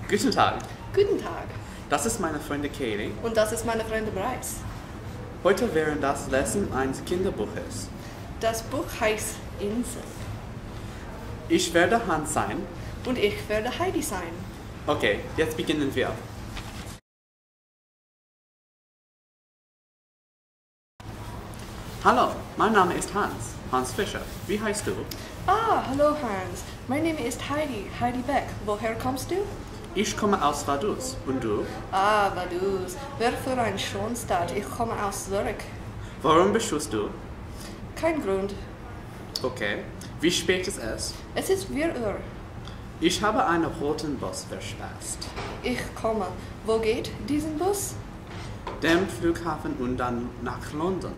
Guten Tag, Guten Tag. das ist meine Freundin Katie. Und das ist meine Freundin Bryce. Heute während das Lesen eines Kinderbuches. Das Buch heißt Insel. Ich werde Hans sein. Und ich werde Heidi sein. Okay, jetzt beginnen wir. Hallo, mein Name ist Hans, Hans Fischer. Wie heißt du? Hallo Hans. Mein Name ist Heidi, Heidi Beck. Woher kommst du? Ich komme aus Vaduz. Und du? Vaduz. Wer für ein Schonstadt. Ich komme aus Zürich. Warum beschuss du? Kein Grund. Okay. Wie spät ist es? Es ist 4 Uhr. Ich habe einen roten Bus verpasst. Ich komme. Wo geht diesen Bus? Dem Flughafen und dann nach London.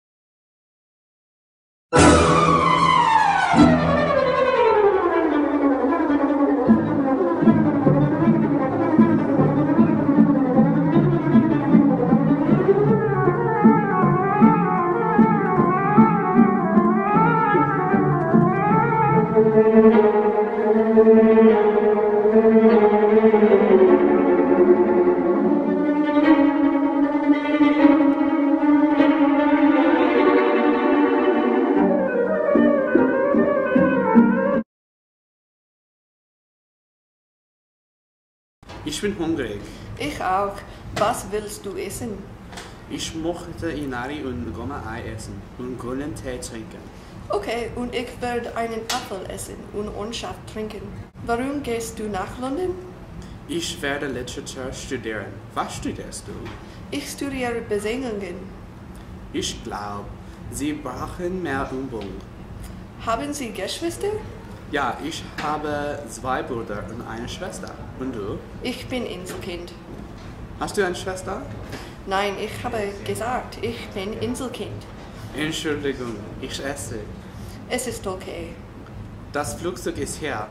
Ich bin hungrig. Ich auch. Was willst du essen? Ich möchte Inari und Goma-Ei essen und grünen Tee trinken. Okay, und ich werde einen Apfel essen und Orangensaft trinken. Warum gehst du nach London? Ich werde Literatur studieren. Was studierst du? Ich studiere Besengungen. Ich glaube, Sie brauchen mehr Übung. Haben Sie Geschwister? Ja, ich habe 2 Brüder und eine Schwester. Und du? Ich bin Inselkind. Hast du eine Schwester? Nein, ich habe gesagt, ich bin Inselkind. Entschuldigung, ich esse. Es ist okay. Das Flugzeug ist hier.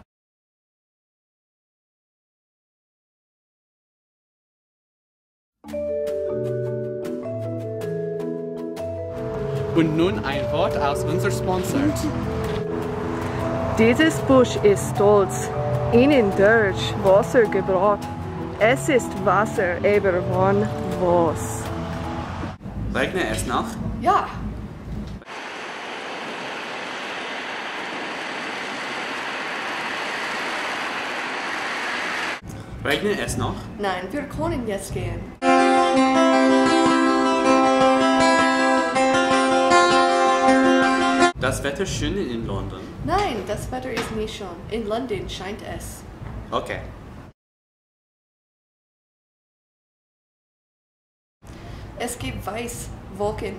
Und nun ein Wort aus unserem Sponsor. Dieses Busch ist stolz. Ihnen durch Wasser gebracht. Es ist Wasser, aber wann was? Regnet es noch? Ja. Regnet es noch? Nein, wir können jetzt gehen. Das Wetter schön in London. Nein, das Wetter ist nicht schön. In London scheint es. Okay. Es gibt weiß Wolken.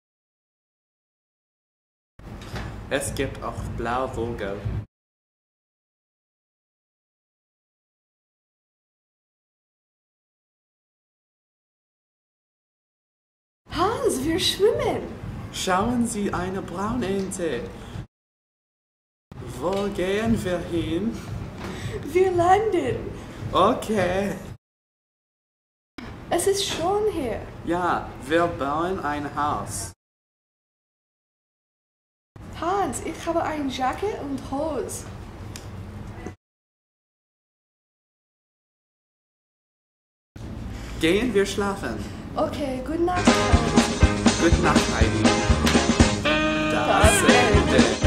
Es gibt auch blaue Vogel. Hans, wir schwimmen. Schauen Sie eine Braunente. Wo gehen wir hin? Wir landen. Okay. Es ist schon hier. Ja, wir bauen ein Haus. Hans, ich habe ein Jacket und Hose. Gehen wir schlafen. Okay, gute Nacht. Hans. Gute Nacht, Heidi. Das Ende.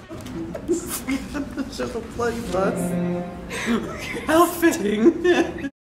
Shut the bloody bus. How fitting.